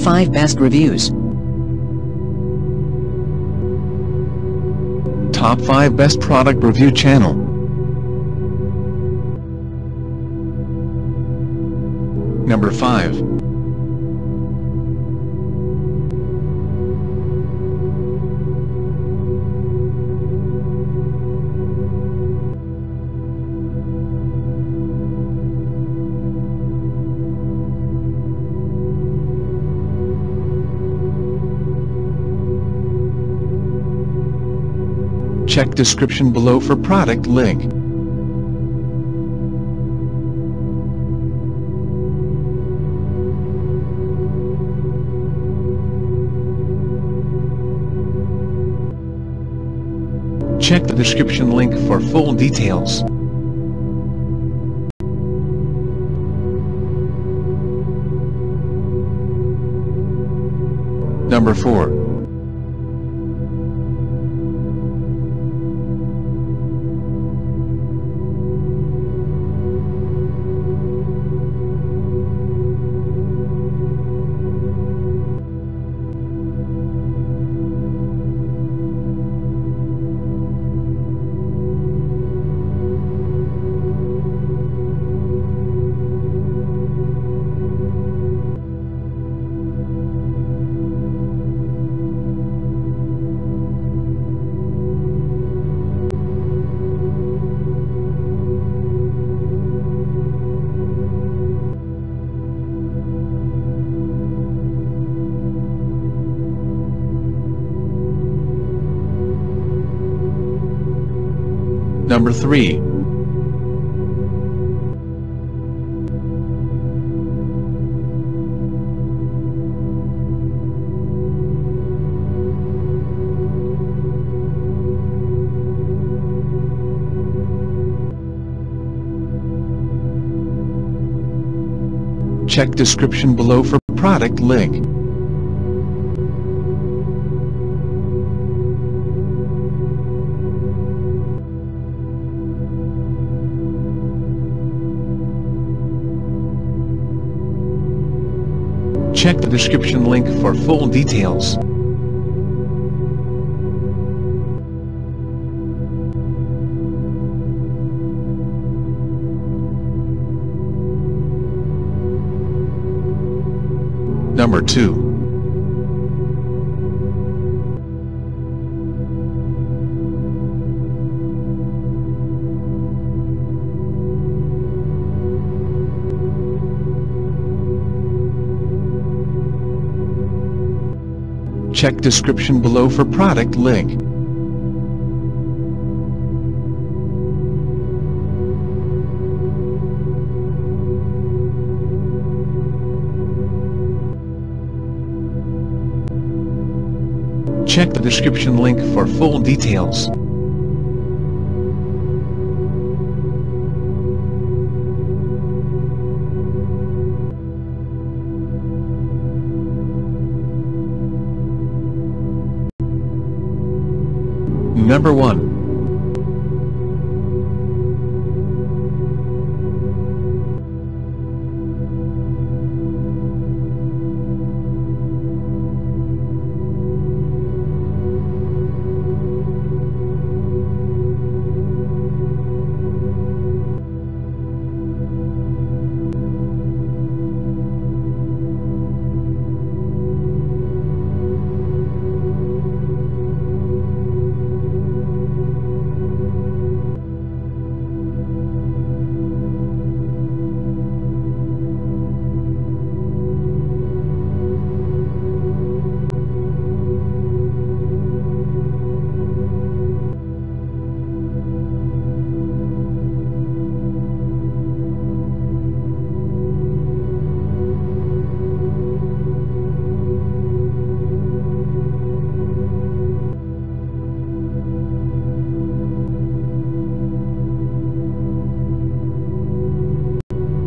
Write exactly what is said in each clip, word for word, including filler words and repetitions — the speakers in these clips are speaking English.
five Best Reviews. Top five Best Product Review Channel. Number five. Check description below for product link. Check the description link for full details. Number four. Number three. Check description below for product link. Check the description link for full details. Number two. Check description below for product link. Check the description link for full details. Number one.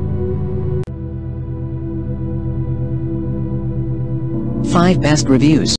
five Best Reviews.